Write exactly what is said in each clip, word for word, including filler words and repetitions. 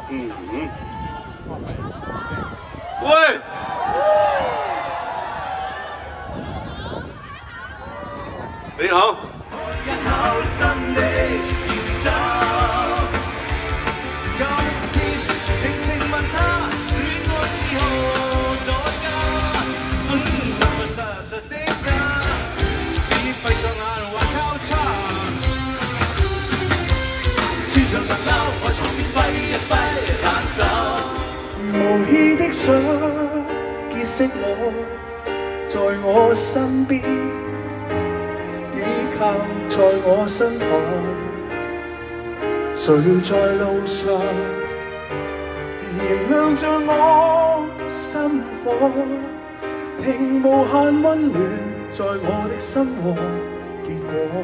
嗯嗯。喂！你好。 無意的想結識我，在我身邊，依靠在我身旁。誰在路上燃亮着我心火，並無限溫暖在我的生活結果。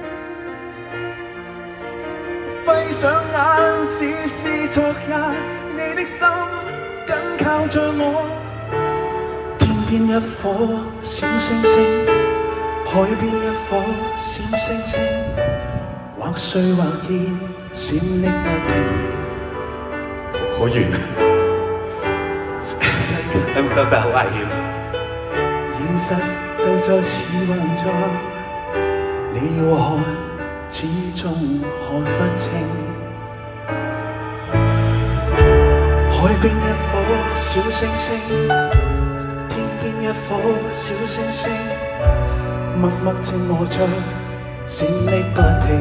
閉上眼，似是昨日，你的心緊靠着我。天邊一顆小星星，海邊一顆小星星，或碎或現，閃爍不停。 好遠，有冇覺得好危險？ 現實就在似幻作，你要看，始終看不清。海邊一顆小星星，天邊一顆小星星，默默靜卧着，閃爍不停。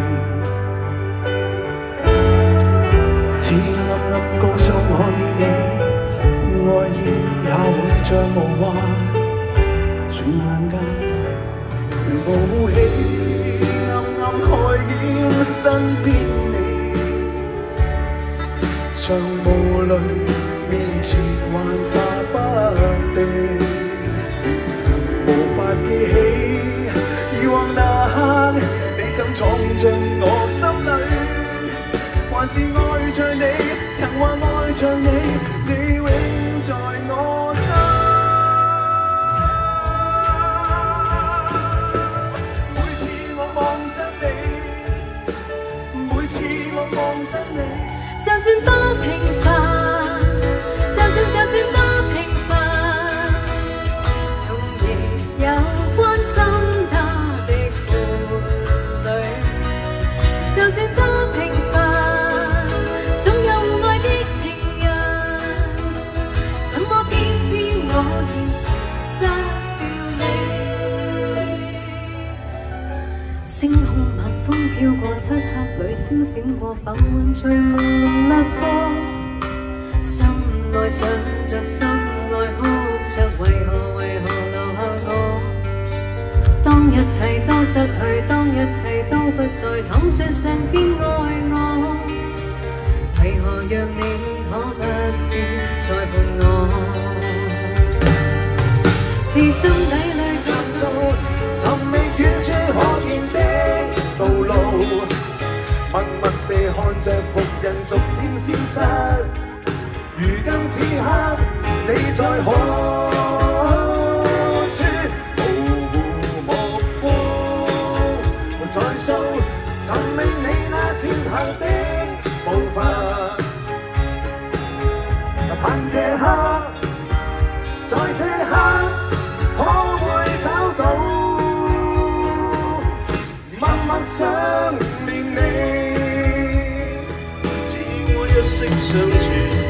似暗暗告訴我與你，愛意也會像無話，轉眼間冒起，暗暗蓋掩身邊你。像霧裏面前幻化不定，無法記起以往那刻，你怎闖進我心裏，還是愛着你，曾話愛着你，你永在我心。每次我望着你，每次我望着你。就算多平凡，就算就算多平凡，從亦有關心他的伴侶。就算多平凡，總有愛的情人，怎麼偏偏我現時失掉你？星空晚風飄過漆黑裏，星閃過浮雲隨朦朧掠過，心內想着，心內哭着，為何為何留下我？當一切都失去，當一切都不再，躺說上天愛我，為何讓你可不必再伴我？是心底裏探索，尋覓遠處可見的道路，默默地看着僕人逐漸消失。如今此刻，你在何處？模糊目光在數，尋覓你那前行的步伐。盼這刻，在這刻，可會找到？默默想念你，只我一息相傳。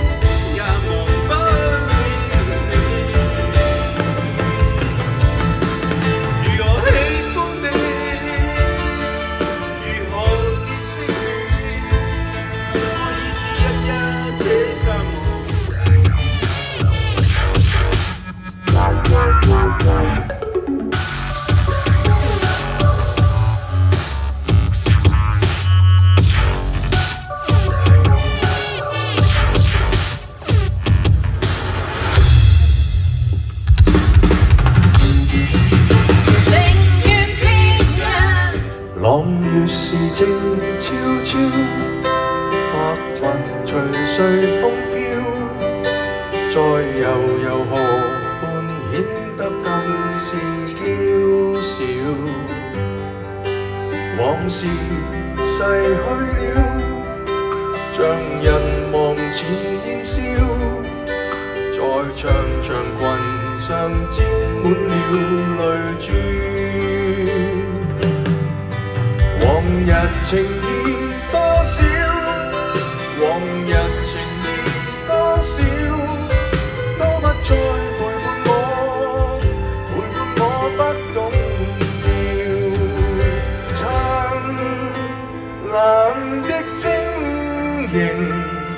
朗月是靜悄悄，白雲隨隨風飄，在悠悠河畔顯得更是嬌小。往事逝去了， 像人忘似煙消，在長長裙上沾滿了淚珠。往日情意多少，往日情意多少，都不再陪伴我，陪伴我不動搖。燦爛的晶瑩，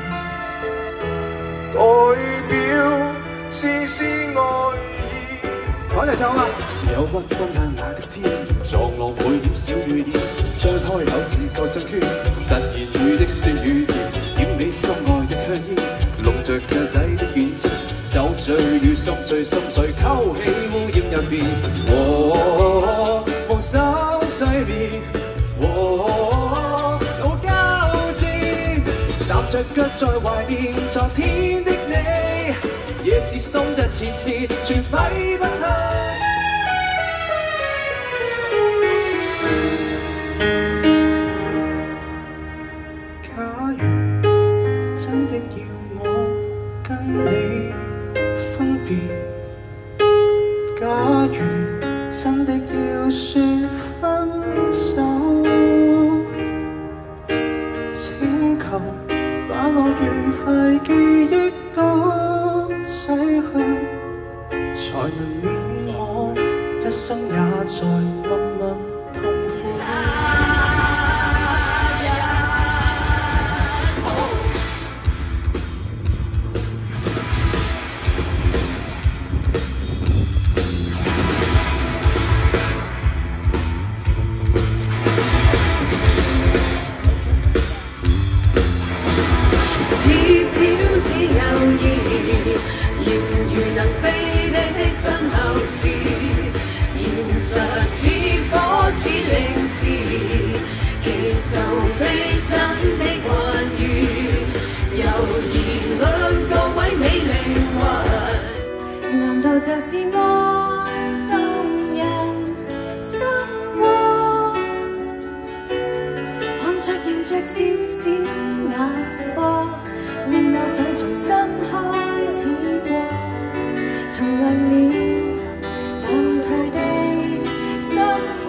代表絲絲愛意。 我哋唱啊！有鬱風眼眼的天，撞浪每點小雨點，張開口似個新圈，實現雨的笑語言，點你心愛的香煙，籠着腳底的遠前，酒醉與心醉心醉，溝氣污染入邊，和夢手細面，和老交戰，踏着腳在懷念昨天的你，夜是心日前事，全揮不去。 假如真的要我跟你分別，假如真的要說分手，請求把我愉快記憶都洗去，才能免我一生也在默默痛苦。 似凌遲，極度逼真的幻語，猶疑兩個位美靈魂，難道就是愛動人心窩？看着迎着小小眼波，令我想重新開始過，重亮了淡退的心。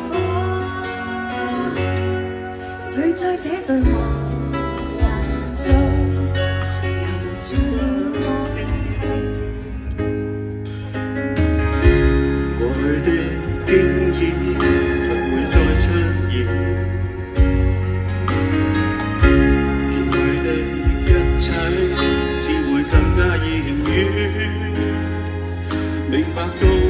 誰在這對盲人中留住了我？ 過去的經驗不會再出現，遠去的一切只會更加遙遠，明白到